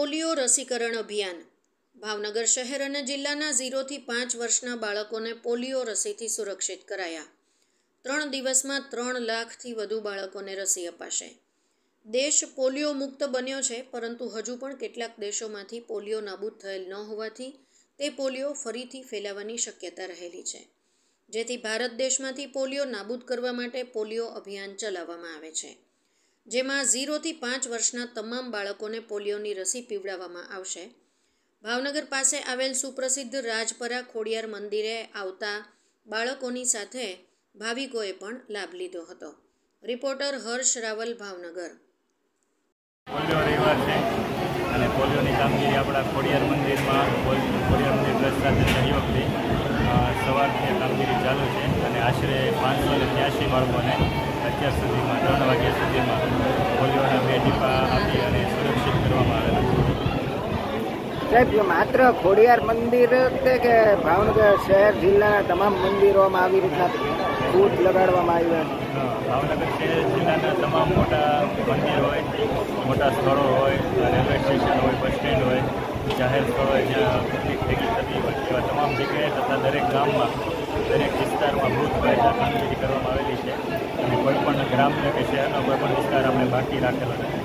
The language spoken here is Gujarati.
પોલિયો રસીકરણ અભિયાન ભાવનગર શહેર અને જિલ્લાના 0 થી 5 વર્ષના બાળકોને પોલિયો રસીથી સુરક્ષિત કરાયા। 3 દિવસમાં 3 લાખથી વધુ બાળકોને રસી અપાશે। દેશ પોલિયો મુક્ત બન્યો છે, પરંતુ હજુ પણ કેટલાક દેશોમાંથી પોલિયો નાબૂદ થયેલ ન હોવાથી તે પોલિયો ફરીથી ફેલાવાની શક્યતા રહેલી છે, જેથી ભારત દેશમાંથી પોલિયો નાબૂદ કરવા માટે પોલિયો અભિયાન ચલાવવામાં આવે છે, જેમાં 0 થી 5 વર્ષના તમામ બાળકોને પોલિયોની રસી પીવડાવવામાં આવશે। ભાવનગર પાસે આવેલ સુપ્રસિદ્ધ રાજપરા ખોડિયાર મંદિરે આવતા બાળકોની સાથે ભાવિકોએ પણ લાભ લીધો હતો। રિપોર્ટર હર્ષ રાવલ, ભાવનગર। પોલિયો રવિવાર છે અને પોલિયોની કામગીરી આપણા ખોડિયાર મંદિરમાં ખોડિયાર મંદિર ટ્રસ્ટ સાથે સહયોગથી સવારથી કામગીરી ચાલુ છે અને આશરે 583 બાળકોને અત્યાર સુધીમાં 3 વાગ્યા સુધીમાં પોલિયોના 2 ટીપા આપી અને સુરક્ષિત કરવામાં આવેલા છે। સાહેબ, માત્ર ખોડિયાર મંદિર કે ભાવનગર શહેર જિલ્લાના તમામ મંદિરોમાં આવી રીતના બૂથ લગાડવામાં આવ્યા છે? ભાવનગર શહેર જિલ્લાના તમામ મોટા મંદિર હોય, મોટા સ્થળો હોય, રેલવે સ્ટેશન હોય, બસ સ્ટેન્ડ હોય, જાહેર સ્થળો હોય જ્યાં પબ્લિક ભેગી થતી હોય એવા તમામ જગ્યાએ તથા દરેક ગામમાં, દરેક વિસ્તારમાં બૂથ વાઇઝ કામગીરી કરવામાં આવેલી છે અને કોઈપણ ગ્રામ્ય કે શહેરનો કોઈપણ વિસ્તાર આપણે બાકી રાખેલો નથી।